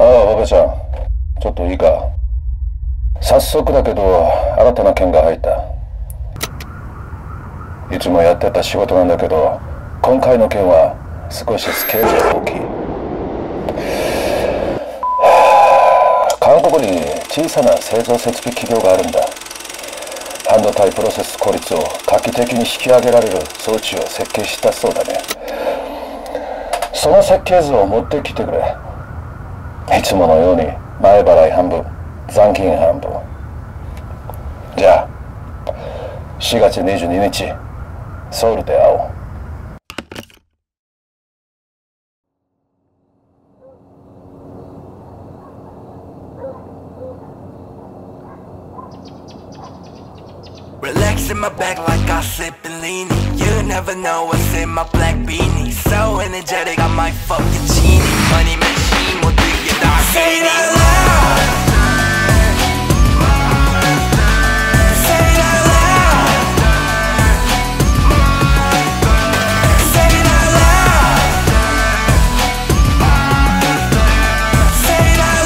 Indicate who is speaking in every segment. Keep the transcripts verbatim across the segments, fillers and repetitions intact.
Speaker 1: ああ、おばちゃん、ちょっといいか。早速だけど新たな件が入った。いつもやってた仕事なんだけど、今回の件は少しスケールが大きい。韓国に小さな製造設備企業があるんだ。半導体プロセス効率を画期的に引き上げられる装置を設計したそうだね。その設計図を持ってきてくれ。いつものように前払い半分、残金半分。じゃあしがつにじゅうににちソウルで会おう。
Speaker 2: Relax in my back like I sip and lean. You never know what's in my black beanie. So energetic, I might fuck a genie. Money machine, what do you not say that loud? Say that loud. Say that loud. Say that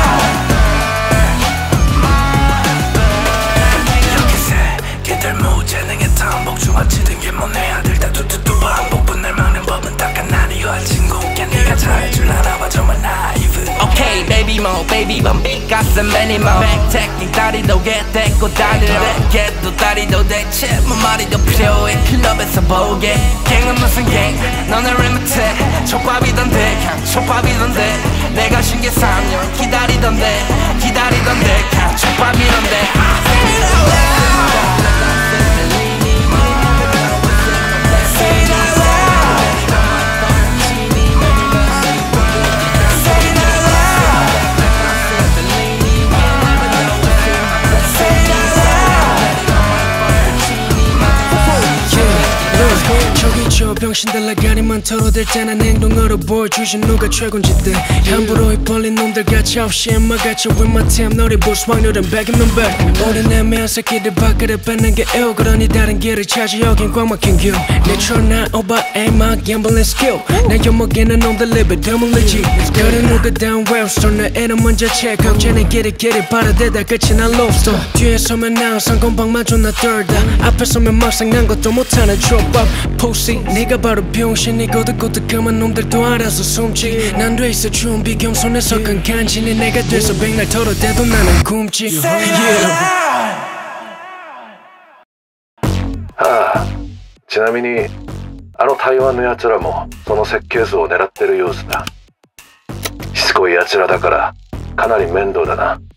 Speaker 2: loud. 여기서 걔들 무재능의 탐복 중화치는 게 뭐 내 아들 다 두두두 반복분 날 막는 법은 딱한 나니와 친구께 네가 잘해줄 알아봐 정말 나이브. Okay baby mo baby Bumby 가슴 매니 mo 백테킹 다리도 개대고 다리래 개도 다리도 대체 뭐 말이 더 필요해 클럽에서 보게 갱은 무슨 갱 너는 왜 못해 촉밥이던데 그냥 촉밥이던데 내가 신게 삼 년 기다리던데 기다리던데 그냥 촉밥이던데. 저 병신들 나가니만 털어댈 때난 행동으로 보여주신 누가 최곤지 때 함부로 입 벌린 놈들 같이 없이 막아쳐 with my team 너리 보스 확률은 백이면 백. 우리 내면 새끼들 밖으로 뺏는 게 이유 그러니 다른 길을 찾아 여긴 꽉 막힌 길. 내추럴 난 over aim my gambling skill. 내 엿먹이는 놈들 입에 드물리지 그래 누가 down 웹스토어 내 이름 먼저 체크 쟤네 길이 길이 바라대다 끝이 난 롭스터. 뒤에 서면 나 항상 건방만 존나 떨다 앞에 서면 막상 난 것도 못하는 족밥 pussy. 네가 바로 병신이거든 고득한 놈들도 알아서 숨지. 난 돼있어 준비 겸손해서 간간지니 내가 돼서 백날 털어대도 나는 굶지. yeah.
Speaker 1: ああ、ちなみにあの台湾のやつらもその設計図を狙ってる様子だ。しつこいやつらだからかなり面倒だな。